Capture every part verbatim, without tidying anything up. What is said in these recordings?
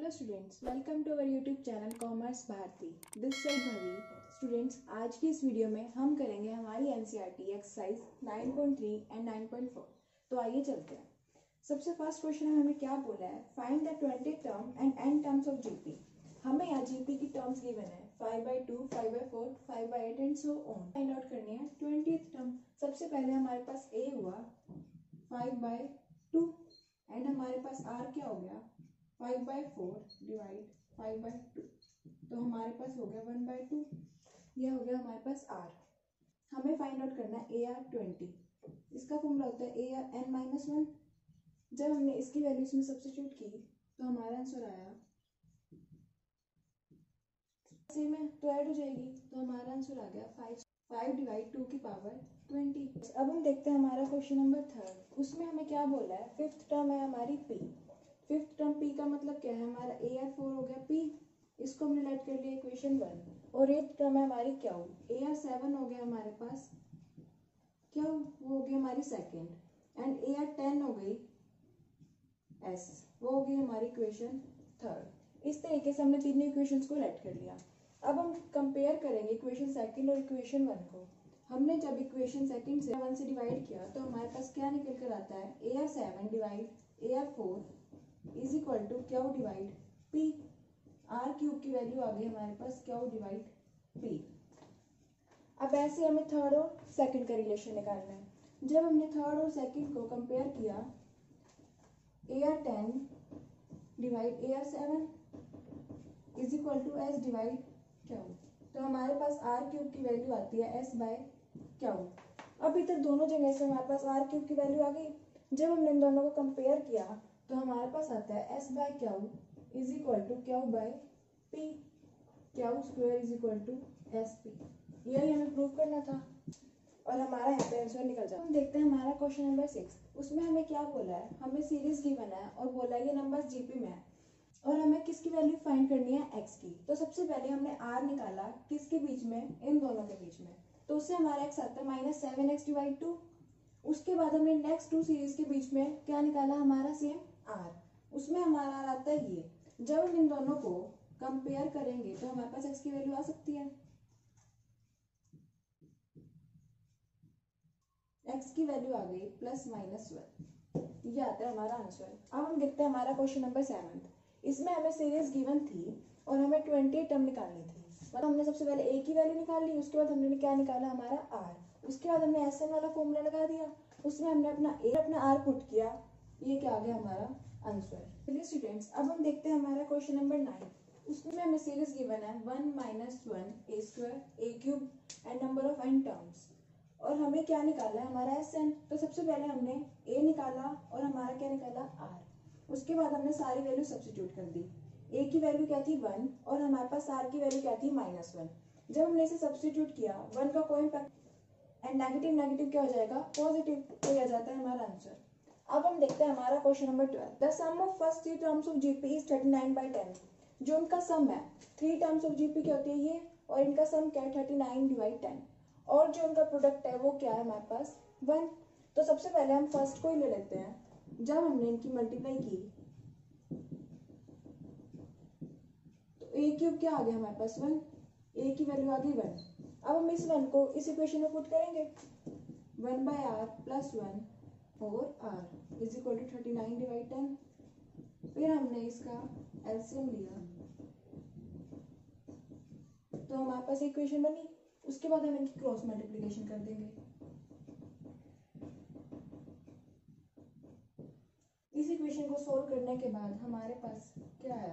Students, welcome to our YouTube channel commerce Bharti. This side Bhavi. Students, आज की इस वीडियो में हम करेंगे हमारी NCERT exercise nine point three and nine point four. तो आइए चलते हैं। सबसे फर्स्ट क्वेश्चन में हमें क्या बोला है, find the twenty term and n terms of GP. हमें यहाँ जीपी की टर्म्स गिवन है five by two, five by four, five by eight and so on. Find out करनी है ट्वेंटीथ टर्म। सबसे पहले हमारे पास ए हुआ फाइव बाई टू एंड हमारे पास आर क्या हो गया five by four divide five by two, तो हमारे पास हो गया वन बाई टू। यह हो गया हमारे पास आर। हमें फाइंड आउट करना है ए आर ट्वेंटी। इसका फॉर्मूला होता है a r n minus one. जब हमने इसकी वैल्यू इसमें सब्स्टिट्यूट की तो हमारा आंसर आया सेम है तो ऐड हो जाएगी, तो हमारा आंसर आ गया फाइव फाइव डिवाइड टू की पावर ट्वेंटी। अब हम देखते हैं हमारा क्वेश्चन नंबर थर्ड। उसमें हमें क्या बोला है, फिफ्थ टर्म है हमारी पी। फिफ्थ टर्म पी का मतलब क्या है, हमारा ए आर फोर हो गया पी, इसको हमने लेट कर लिया इक्वेशन वन। और एट टर्म है हमारी क्यू, ए आर सेवन हो गया हमारे पास क्यू, वो हो गई हमारी second, and a r ten हो गई एस, वो हो गई हमारी इक्वेशन थर्ड। इस तरीके से हमने तीनों इक्वेशंस को लेट कर लिया। अब हम कंपेयर करेंगे इक्वेशन सेकंड और इक्वेशन वन को। हमने जब इक्वेशन सेकंड से वन से डिवाइड किया तो हमारे पास क्या निकल कर आता है, a r seven divide a r four is equal to q divide p. R cube की वैल्यू आ गई हमारे पास क्यू डिवाइड पी। अब ऐसे हमें थर्ड और सेकंड का रिलेशन निकालना है। जब हमने थर्ड और सेकंड को कंपेयर किया, a r ten divide a r seven is equal to s divide q, तो हमारे पास आर क्यूब की वैल्यू आती है एस बाय क्यू। अब इधर दोनों जगह से हमारे पास आर क्यूब की वैल्यू आ गई। जब हमने इन दोनों को कंपेयर किया तो हमारे पास आता है s by q is equal to q by p, q square is equal to s p. यही हमें प्रूव करना था और हमारा यहाँ पे आंसर निकल जाता है। हम देखते हैं हमारा क्वेश्चन नंबर सिक्स। उसमें हमें क्या बोला है, हमें सीरीज गिवन है और बोला है ये नंबर जीपी में है और हमें किसकी वैल्यू फाइंड करनी है, एक्स की। तो सबसे पहले हमने आर निकाला किसके बीच में, इन दोनों के बीच में, तो उससे हमारा एक्स आता है minus seven x divide two. उसके बाद हमने नेक्स्ट टू सीरीज के बीच में क्या निकाला, हमारा सेम आर, उसमें हमारा आर आता है ये। जब हम इन दोनों को कंपेयर करेंगे तो हमारे पास एक्स की वैल्यू आ सकती है, एक्स की वैल्यू आ गई प्लस माइनस वन। ये आता है हमारा आंसर। अब हम देखते हैं हमारा क्वेश्चन नंबर सेवन। इसमें हमें सीरीज गिवन थी और हमें ट्वेंटी टर्म निकालनी थी। मतलब हमने सबसे पहले ए की वैल्यू निकाल ली, उसके बाद हमने क्या निकाला, हमारा आर। उसके बाद हमने एस एन वाला फॉर्मूला लगा दिया, उसमें हमने अपना ए अपना आर पुट किया, ये क्या आ गया हमारा आंसर। चलिए स्टूडेंट्स, अब हम देखते हैं हमारा क्वेश्चन नंबर नाइन। उसमें हमें सीरीज गिवन है one minus one a square a cube and number of n terms, और हमें क्या निकाला है, हमारा एस एन। तो सबसे पहले हमने ए निकाला और हमारा क्या निकाला, आर। उसके बाद हमने सारी वैल्यू सब्स्टिट्यूट कर दी। ए की वैल्यू क्या थी, वन, और हमारे पास आर की वैल्यू क्या थी, माइनस वन। जब हमने इसे सब्स्टिट्यूट किया, वन का कोई इम्पैक्ट एंड नेगेटिव नेगेटिव क्या हो जाएगा, पॉजिटिव, तो यह जाता है हमारा आंसर। अब हम देखते हैं हमारा question number twelve. The sum of first three terms of GP is thirty nine by ten. जो उनका सम है, थ्री टर्म्स ऑफ जीपी क्या होती है ये, और इनका सम क्या है, थर्टी नाइन डिवाइड टेन, और जो उनका प्रोडक्ट है वो क्या है हमारे पास, वन। तो सबसे पहले हम फर्स्ट को ही ले लेते हैं। जब हमने इनकी मल्टीप्लाई की तो ए क्यूब क्या आ गया हमारे पास, वन, ए की वैल्यू आ गई वन। अब हम इस वन को इस इक्वेशन में पुट करेंगे, one by r plus one और r is equal to thirty nine divide ten. फिर हमने इसका एलसीएम लिया तो हमारे पास इक्वेशन बनी। उसके बाद हम इनकी क्रॉस मल्टीप्लिकेशन कर देंगे। इस इक्वेशन को सोल्व करने के बाद हमारे पास क्या आया,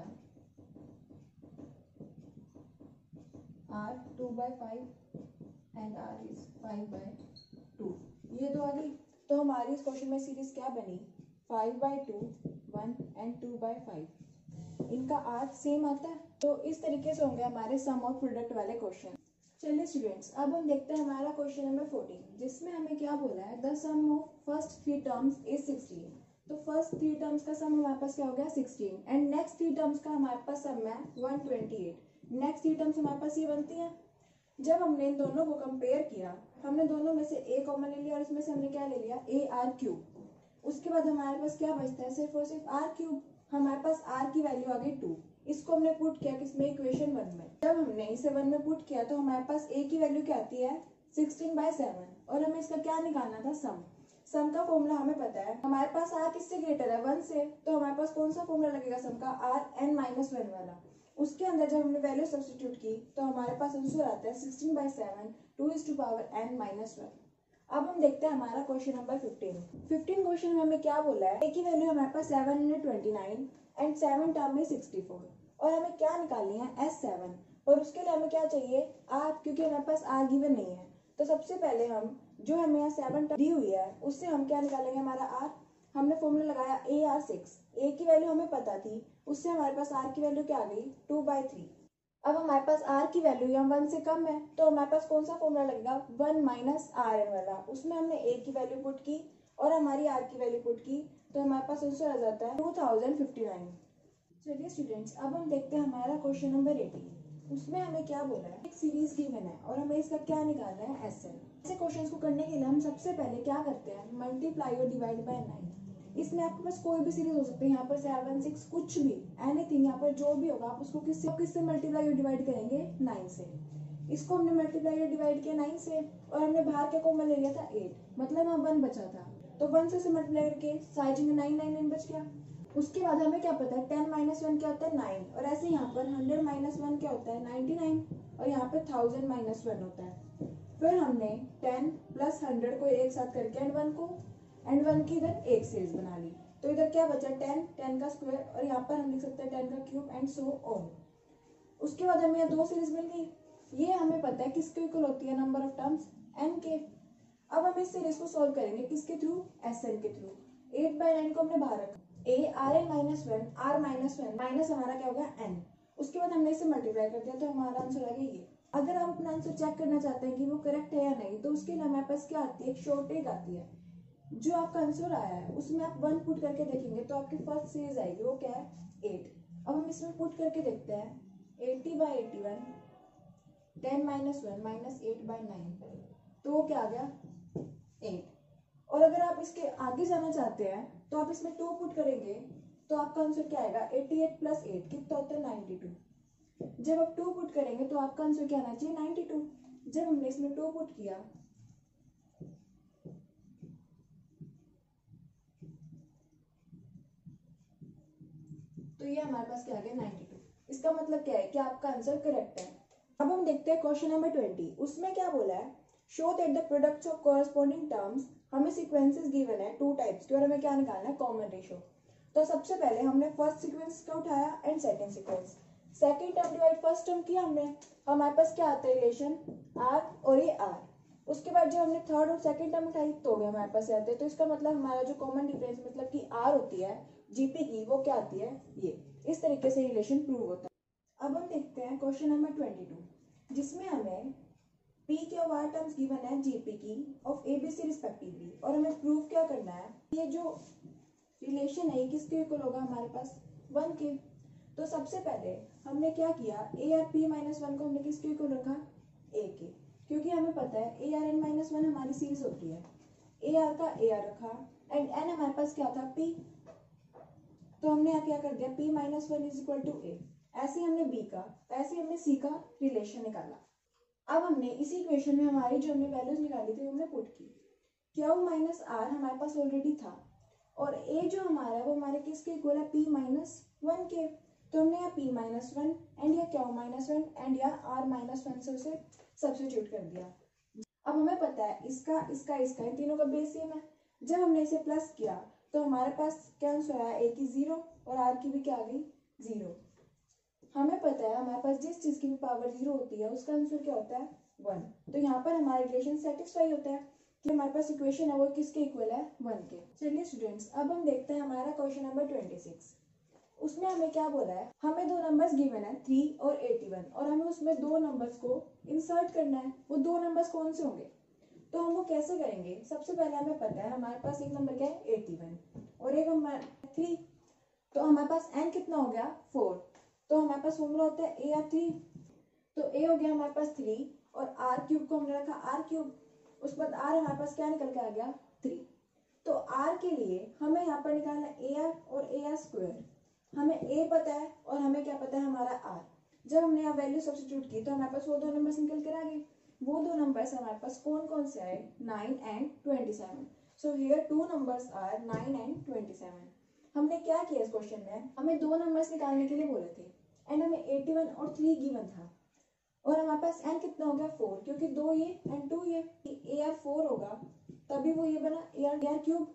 r two by five and r is five by two, ये तो आ गई। तो हमारी इस क्वेश्चन में सीरीज क्या बनी, five by two, one and two by five. इनका आर सेम आता है। तो इस तरीके से होंगे हमारे सम और प्रोडक्ट वाले क्वेश्चन। चलिए स्टूडेंट्स, अब हम देखते हैं हमारा क्वेश्चन नंबर फोर्टीन, जिसमें हमें क्या बोला है, the sum of first three terms is sixteen. तो फर्स्ट थ्री टर्म्स का सम हमारे पास क्या हो गया, sixteen, and next three terms का हमारे पास सम है one twenty eight. Next three terms हमारे पास ये बनती हैं। जब हमने इन दोनों को कंपेयर किया, हमने दोनों में से ए कॉमन ले लिया और इसमें से हमने क्या ले लिया, ए आर क्यूब। उसके बाद हमारे पास क्या बचता है, सिर्फ और सिर्फ आर क्यूब। हमारे पास आर की वैल्यू आ गई टू। इसको हमने पुट किया किसमें, इक्वेशन वन में। जब हमने इसे वन में पुट किया तो हमारे पास ए की वैल्यू क्या आती है, सिक्सटीन बाय सेवन। और हमें इसका क्या निकालना था, सम। सम का फॉर्मूला हमें पता है, हमारे पास आर किससे ग्रेटर है, वन से। तो हमारे पास कौन सा फॉर्मूला लगेगा सम का, आर एन माइनस वन वाला। उसके अंदर जब हमने वैल्यू सब्स्टिट्यूट की तो हमारे पास आंसर आता है sixteen by seven two is two power n minus one. अब हम देखते हैं हमारा question number fifteen. Fifteen question में हमें क्या बोला है, ए की वैल्यू हमारे पास seven hundred twenty nine and seven term में सिक्सटी फोर। और हमें क्या निकालनी है, एस सेवन। और उसके लिए हमें क्या चाहिए, आर, क्योंकि हमारे पास आर गिवन नहीं है। तो सबसे पहले हम जो हमें यहाँ सेवन टर्म दी हुई है उससे हम क्या निकालेंगे, हमारा आर। हमने फॉर्मूला लगाया ए आर सिक्स। ए की वैल्यू हमें पता थी, उससे हमारे पास आर की वैल्यू क्या आ गई, टू बाई थ्री। अब हमारे पास आर की वैल्यू यहाँ वन से कम है तो हमारे पास कौन सा फॉर्मूला लगेगा, वन माइनस आर एन वाला। उसमें हमने ए की वैल्यू पुट की और हमारी आर की वैल्यू पुट की तो हमारे पास आंसर आ जाता है टू थाउजेंड फिफ्टी नाइन। चलिए स्टूडेंट्स, अब हम देखते हैं हमारा क्वेश्चन नंबर एटीन। उसमें हमें क्या बोला है, एक सीरीज गिवन है और हमें इसका क्या निकालना है, एस एन। ऐसे क्वेश्चंस को करने के लिए हम सबसे पहले क्या करते हैं, मल्टीप्लाई और डिवाइड बाय नाइन। इसमें आपके पास कोई भी सीरीज हो सकती है, यहाँ पर सेवन सिक्स कुछ भी, एनीथिंग, यहाँ पर जो भी होगा आप उसको किससे किससे मल्टीप्लाई और डिवाइड करेंगे, नाइन से। इसको हमने मल्टीप्लाई और डिवाइड किया नाइन से और हमने बाहर के कॉमन ले लिया था एट, मतलब यहाँ वन बचा था। तो वन से मल्टीप्लाई करके साइड में नाइन नाइन नाइन बच गया। उसके बाद हमें क्या पता है, टेन माइनस वन क्या होता है, नाइन। और ऐसे यहाँ पर हंड्रेड माइनस वन क्या होता है, नाइन्टी नाइन। और यहाँ पे थाउजेंड माइनस वन होता है। फिर हमने टेन प्लस हंड्रेड को एक साथ करके एंड वन को एंड वन की इधर एक सीरीज बना ली। तो इधर क्या बचा, टेन, टेन का स्क्वायर, और यहाँ पर हम लिख सकते हैं टेन का क्यूब एंड सो ऑन। उसके बाद हमें यहाँ दो सीरीज मिल गई। ये हमें पता है किसके इक्वल होती है, नंबर ऑफ टर्म्स एन के। अब हम इस सीरीज को सॉल्व करेंगे किसके थ्रू, एस एन के थ्रू। एट बाई नाइन को हमने बाहर रखा, a r n minus one, r minus one minus हमारा क्या होगा, एन। उसके बाद हमने इसे मल्टीप्लाई कर दिया तो हमारा आंसर आ गया ये। अगर आप अपना आंसर चेक करना चाहते हैं कि वो करेक्ट है या नहीं, तो उसके लिए हमारे पास क्या आती है, एक शॉर्टेज आती है। जो आपका आंसर आया है उसमें आप वन पुट करके देखेंगे तो आपकी फर्स्ट सीरीज आएगी, वो क्या है, एट। अब हम इसमें पुट करके देखते हैं, eighty by eighty one, ten minus one minus eight by nine, तो वो क्या आ गया, एट। और अगर आप इसके आगे जाना चाहते हैं तो आप इसमें टू पुट करेंगे तो आपका आंसर क्या आएगा, एटी एट प्लस एट कितना होता है, नाइन्टी टू। जब आप टू पुट करेंगे तो आपका आंसर क्या आना चाहिए, नाइन्टी टू। जब हमने इसमें टू पुट किया तो ये हमारे पास क्या आ गया, नाइन्टी टू। इसका मतलब क्या है कि आपका आंसर करेक्ट है। अब हम देखते हैं क्वेश्चन नंबर ट्वेंटी। उसमें क्या बोला है, show that the products of corresponding terms. हमें सीक्वेंसेस गिवन है टू टाइप्स के और हमें क्या निकालना है, कॉमन रेशियो। तो सबसे पहले हमने फर्स्ट सीक्वेंस का उठाया and second sequence. Second term divide first term किया हमने, हमारे पास क्या आता है, रिलेशन आर और ये आर। उसके बाद जब हमने थर्ड और सेकंड टर्म उठाई तो भी हमारे पास आते हैं। तो इसका मतलब हमारा जो कॉमन डिफरेंस मतलब कि आर होती है जीपी की, वो क्या आती है, ये। इस तरीके से रिलेशन प्रूव होता है। अब हम देखते हैं क्वेश्चन नंबर ट्वेंटी टू, जिसमें हमें पी के और आर टर्म्स गिवन है जीपी की ऑफ एबीसी रिस्पेक्टिवली, और हमें प्रूव क्या करना है, ये जो रिलेशन है ये किसके इक्वल होगा, हमारे पास वन के। तो सबसे पहले हमने क्या किया, a r p minus one को हमने किसके इक्वल रखा, ए के, क्योंकि हमें पता है a r n minus one हमारी सीरीज होती है। ए आर का ए आर रखा एंड एन हमारे पास क्या था, पी। तो हमने यहाँ क्या कर दिया, p minus one is equal to a. ऐसे हमने b का, ऐसे हमने c का रिलेशन निकाला। अब हमने इसी इक्वेशन में हमारी जो हमने वैल्यूज निकाली थी हमने पुट की। क्यू माइनस आर हमारे पास ऑलरेडी था और a जो हमारा है वो हमारे किसके इक्वल है, p माइनस वन के। तो हमने यहाँ p माइनस वन एंड या क्यू माइनस वन एंड या r माइनस वन से उसे सब्स्टिट्यूट कर दिया। अब हमें पता है इसका इसका इसका इन तीनों का बेस सेम है। जब हमने इसे प्लस किया तो हमारे पास क्या आंसर आया, ए की जीरो और आर की भी क्या आ गई, जीरो। हमें पता है हमारे पास जिस चीज की भी पावर जीरो होती है उसका आंसर क्या होता है, वन। तो यहाँ पर हमारा रिलेशन सेटिस्फाई होता है कि हमारे पास इक्वेशन है वो किसके इक्वल है, वन के। चलिए स्टूडेंट्स, अब हम देखते हैं हमारा क्वेश्चन नंबर ट्वेंटी सिक्स। उसमें हमें क्या बोला है, हमें दो नंबर्स गिवन है थ्री और एटी वन, और हमें उसमें दो नंबर्स को इंसर्ट करना है। वो दो नंबर्स कौन से होंगे, तो हम वो कैसे करेंगे, सबसे पहले हमें पता है हमारे पास एक नंबर क्या है, एटी वन और एक नंबर थ्री। तो हमारे पास n कितना हो गया, फोर। तो हमारे पास फॉर्मूला होता है ए आर थ्री। तो a हो गया हमारे पास थ्री और r क्यूब को हमने रखा r क्यूब। उसके बाद r हमारे पास क्या निकल के आ गया, थ्री। तो r के लिए हमें यहाँ पर निकालना ए आर और ए आर स्क्वायर। हमें a पता है और हमें क्या पता है हमारा r। जब हमने यहाँ वैल्यू सब्स्टिट्यूट की तो हमारे पास वो दो नंबर्स निकल कर आ गए। वो दो नंबर्स हमारे पास कौन कौन से आए, nine and twenty seven. So here two numbers are nine and twenty seven. हमने क्या किया इस क्वेश्चन में, हमें दो नंबर्स निकालने के लिए बोले थे एंड हमें एटी वन और थ्री गिवन था और हमारे पास n कितना हो गया, फोर, क्योंकि दो ये एंड टू ये, ए आर फोर होगा तभी वो ये बना ए आर आर क्यूब।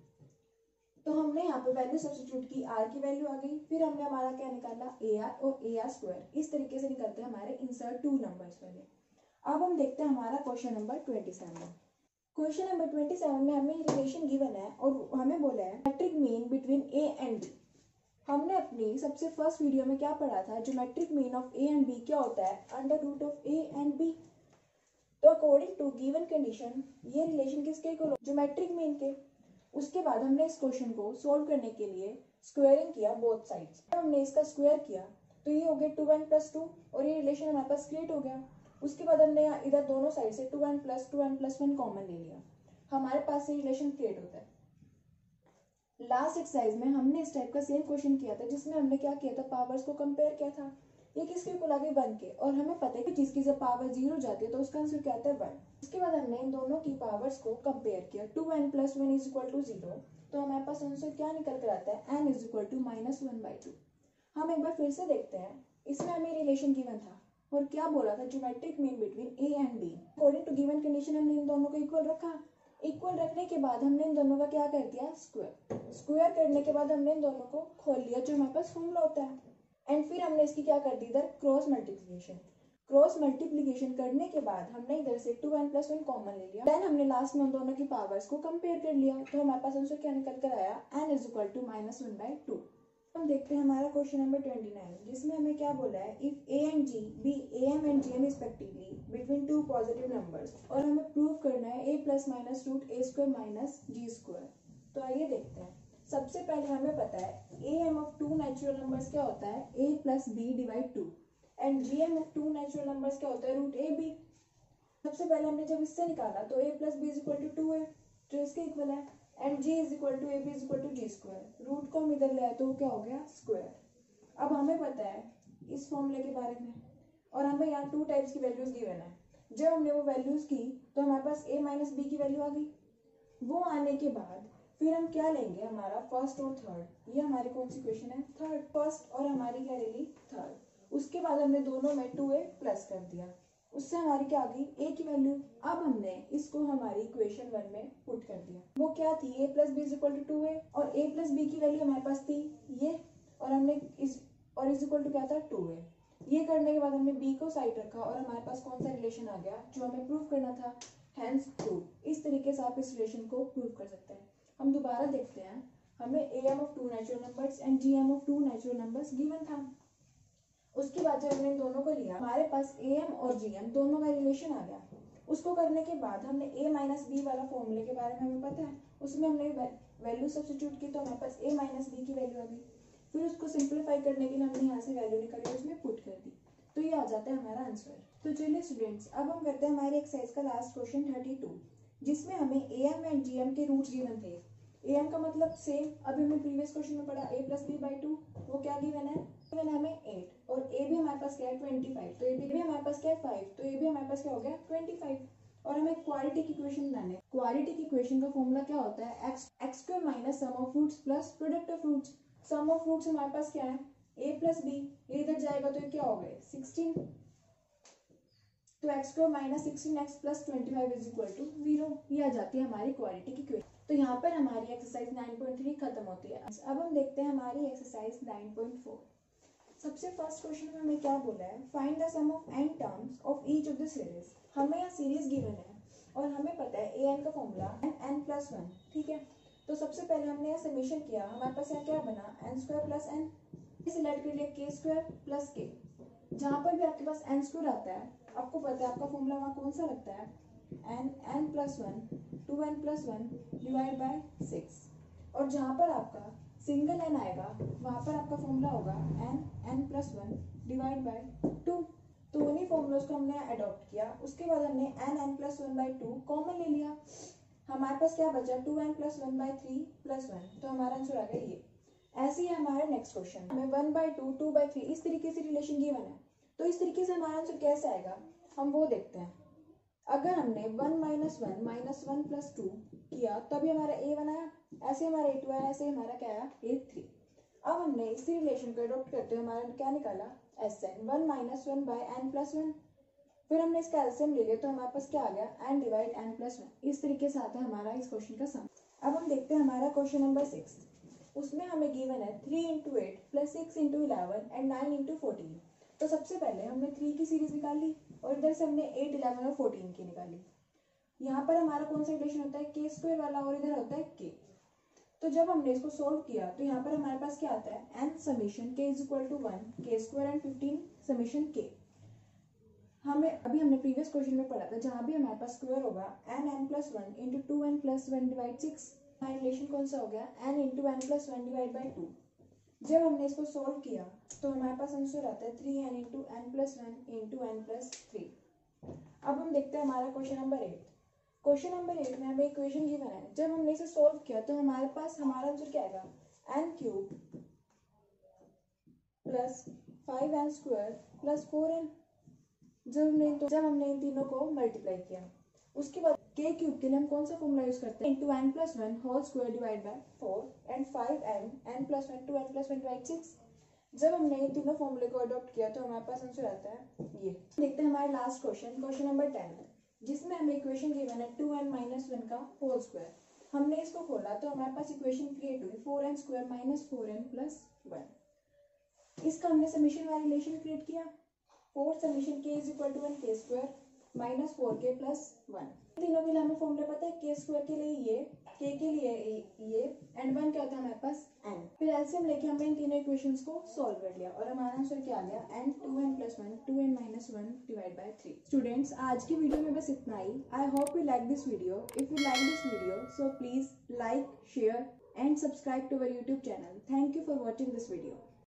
तो हमने यहाँ पे वैल्यू सब्स्टिट्यूट की, r की वैल्यू आ गई, फिर हमने हमारा क्या निकाला, ar और ar स्क्वायर। इस तरीके से निकलते हैं हमारे इंसर्ट टू नंबर्स वाले। अब हम देखते हैं हमारा question number twenty seven. Question number twenty seven में हमें रिलेशन गिवन है और हमें बोला है geometric mean between a and b। हमने अपनी सबसे फर्स्ट वीडियो में क्या पढ़ा था, geometric mean of a and b क्या होता है, under root of a and b। तो अकॉर्डिंग टू गिवन कंडीशन ये रिलेशन किसके को, ज्योमेट्रिक मीन के। उसके बाद हमने इस क्वेश्चन को सोल्व करने के लिए स्क्वायरिंग किया बोथ साइड्स। हमने इसका स्क्वायर किया तो ये हो गया टू एन प्लस टू और ये रिलेशन हमारे पास क्रिएट हो गया। उसके बाद हमने यहाँ इधर दोनों साइड से two n plus two n plus one common ले लिया, हमारे पास ये रिलेशन क्रिएट होता है। लास्ट एक्सरसाइज में हमने इस टाइप का सेम क्वेश्चन किया था जिसमें हमने क्या किया था, पावर्स को कंपेयर किया था। ये किसके इक्वल आ गए, वन के, और हमें पता है कि जिसकी जब पावर जीरो जाती है तो उसका आंसर क्या आता है, वन। उसके बाद हमने इन दोनों की पावर्स को कंपेयर किया, two n plus one is equal to zero, तो हमारे पास आंसर क्या निकल कर आता है, n is equal to minus one by two. हम एक बार फिर से देखते हैं, इसमें हमें रिलेशन गिवन था और क्या बोला था, geometric mean between a and b. According to given condition हमने इन दोनों को इक्वल रखा। इक्वल रखने के बाद हमने इन दोनों का क्या कर दिया, स्क्वायर। स्क्वायर करने के बाद हमने इन दोनों को खोल लिया जो हमारे पास फॉर्मूला होता है, एंड फिर हमने इसकी क्या कर दी, इधर क्रॉस मल्टीप्लिकेशन। क्रॉस मल्टीप्लिकेशन करने के बाद हमने इधर से two n plus one common ले लिया। देन हमने लास्ट में उन दोनों की पावर्स को कंपेयर कर लिया तो हमारे पास आंसर क्या निकल कर आया, n is equal to minus one by two. हम देखते हैं हमारा क्वेश्चन नंबर ट्वेंटी नाइन जिसमें हमें क्या बोला है, if a and g be a m and g m respectively between two positive numbers, और हमें प्रूव करना है a plus minus root a square minus g square. तो आइए देखते हैं। सबसे पहले हमें पता है a m of two natural numbers क्या होता है, a plus b divide two, and g m of two natural numbers क्या होता है, रूट ए बी। सबसे पहले हमने जब इससे निकाला तो a plus b is equal to two है जो इसके इक्वल है, and g is equal to a b is equal to g square. Root को हम इधर ले आए तो वो क्या हो गया, स्क्वायर। अब हमें पता है इस फॉर्मूले के बारे में और हमें यहाँ टू टाइप्स की वैल्यूज गिवन है। जब हमने वो वैल्यूज की तो हमारे पास ए माइनस बी की वैल्यू आ गई। वो आने के बाद फिर हम क्या लेंगे, हमारा फर्स्ट और थर्ड। ये हमारी कौन सी क्वेश्चन है, थर्ड। फर्स्ट और हमारी क्या ले ली, थर्ड। उसके बाद हमने दोनों में टू ए प्लस कर दिया, उससे हमारी क्या आ गई, ए की वैल्यू। अब हमने इसको हमारी इक्वेशन वन में पुट कर दिया। वो क्या थी, a plus b is equal to two a, और ए प्लस बी की वैल्यू हमारे पास थी ये, और हमने इस और इज इक्वल टू क्या था, टू ए। ये करने के बाद हमने बी को साइड रखा और हमारे पास कौन सा रिलेशन आ गया जो हमें प्रूव करना था, हैंस प्रूव। इस तरीके से आप इस रिलेशन को प्रूव कर सकते हैं। हम दोबारा देखते हैं, हमें a m of two natural numbers and g m of two natural numbers given था। उसके बाद जब हमने इन दोनों को लिया हमारे पास ए एम और जी एम दोनों का रिलेशन आ गया। उसको करने के बाद हमने ए माइनस बी वाला फॉर्मूले के बारे में हमें पता है, उसमें हमने वैल्यू सब्स्टिट्यूट की तो हमारे पास ए माइनस बी की वैल्यू आ गई। फिर उसको सिंप्लीफाई करने के लिए हमने यहाँ से वैल्यू निकाली उसमें पुट कर दी, तो ये आ जाता है हमारा आंसर। तो चलिए स्टूडेंट्स, अब हम करते हैं हमारे एक्सरसाइज का लास्ट क्वेश्चन थर्टी टू जिसमें हमें a m and g m के रूट्स गिवन थे। ए एम का मतलब सेम, अभी हमने प्रीवियस क्वेश्चन में पढ़ा A plus B by two, वो क्या गिवन है, गिवन है हमें एट, और ए भी हमारे पास क्या है ट्वेंटी फाइव, तो ए भी हमारे पास क्या है फाइव, तो ए भी हमारे पास क्या हो गया ट्वेंटी फाइव। और हमें क्वाड्रेटिक इक्वेशन बनाने, क्वाड्रेटिक इक्वेशन का फॉर्मूला क्या होता है, x x square minus sum of roots plus product of roots. Sum of roots हमारे पास क्या है, ए प्लस बी, ये इधर जाएगा तो ये क्या हो गए सिक्सटीन, तो x square minus sixteen x plus twenty five is equal to zero. ये आ जाती है हमारी क्वाड्रेटिक इक्वेशन। तो यहाँ पर हमारी एक्सरसाइज नाइन पॉइंट थ्री खत्म होती है। अब हम देखते हैं हमारी एक्सरसाइज नाइन पॉइंट फोर। सबसे फर्स्ट क्वेश्चन में हमें क्या बोला है, find the sum of n terms of each of the series. हमें यहाँ सीरीज गिवन है और हमें पता है ए एन का formula n n plus one, ठीक है। तो सबसे पहले हमने यहाँ समीशन किया, हमारे पास यहाँ क्या बना, n square plus n, select कर लिया के स्क्वायर प्लस के। जहाँ पर भी आपके पास एन स्क्वायर आता है आपको पता है आपका फॉर्मूला वहाँ कौन सा लगता है, n n plus one two n plus one divide by six. और जहाँ पर आपका सिंगल एन आएगा वहाँ पर आपका फॉर्मूला होगा n n plus one divide by two. तो उन्हीं फॉर्मूलाज को हमने अडॉप्ट किया। उसके बाद हमने n n plus one by two common ले लिया, हमारे पास क्या बचा two n plus one by three plus one, तो हमारा आंसर आ गया ये। ऐसे ही हमारा नेक्स्ट क्वेश्चन हमें one by two two by three इस तरीके से रिलेशन गिवन है, तो इस तरीके से हमारा आंसर कैसे आएगा हम वो देखते हैं। अगर हमने one minus one minus one plus two किया तभी हमारा ए वन आया, ऐसे हमारा ए टू आया, ऐसे हमारा क्या आया ए थ्री। अब हमने इसी रिलेशन को अडॉप्ट करते हुए हमारा क्या निकाला s n one minus one by n plus one. फिर हमने इसका एलसीएम ले लिया तो हमारे पास क्या आ गया n divide n plus one. इस तरीके से आता है हमारा इस क्वेश्चन का सम। अब हम देखते हैं हमारा क्वेश्चन नंबर सिक्स, उसमें हमें गिवन है three into eight plus six into eleven and nine into fourteen. तो सबसे पहले हमने थ्री की सीरीज निकाली और इधर से हमने एट इलेवन और फोर्टीन की निकाली। यहाँ पर हमारा कौन सा रिलेशन होता है के स्क्वायर वाला और इधर होता है के। तो जब हमने इसको सोल्व किया तो यहाँ पर हमारे पास क्या आता है n summation k is equal to one k square and fifteen summation k. हमें अभी हमने प्रीवियस क्वेश्चन में पढ़ा था जहाँ भी हमारे पास स्क्वायर होगा n n plus one into two n plus one divide six. हमारा रिलेशन कौन सा हो गया n into n plus one divide by two. जब हमने इसको सोल्व किया तो हमारे पास आंसर आता है three n into n plus one into n plus three. अब हम देखते हैं हमारा question number eight. Question number eight में हमें इक्वेशन गिवन है, जब हमने इसे सोल्व किया तो हमारे पास हमारा आंसर क्या आएगा n cube plus five n square plus four n. जब हमने तो जब हमने इन तीनों को मल्टीप्लाई किया उसके बाद के क्यूब के लिए हम कौन सा फॉर्मूला यूज करते हैं into n plus one whole square divide by four and five n n plus one two n plus one divide six. जब हमने इन तीनों फॉर्मूले को अडॉप्ट किया तो हमारे पास आंसर आता है ये। देखते हैं हमारा last question question number ten, जिसमें हमें इक्वेशन गिवन है टू एन माइनस वन का होल स्क्वायर। हमने इसको खोला तो हमारे पास इक्वेशन क्रिएट हुई four n square minus four n plus one. इसका हमने समीशन वाला रिलेशन क्रिएट किया four summation k is equal to one k square minus four k plus one. तीनों के लिए हमें फॉर्मूला पता है के स्क्वायर के लिए ये, के के लिए ये एंड वन क्या होता है हमारे पास एन। फिर एलसीएम लेके हमने इन तीनों इक्वेशंस को सॉल्व कर लिया और हमारा आंसर क्या आ गया n two n plus one two n minus one divide by three. Students आज की वीडियो में बस इतना ही। I hope you like this video. If you like this video so please like share and subscribe to our YouTube channel. Thank you for watching this video.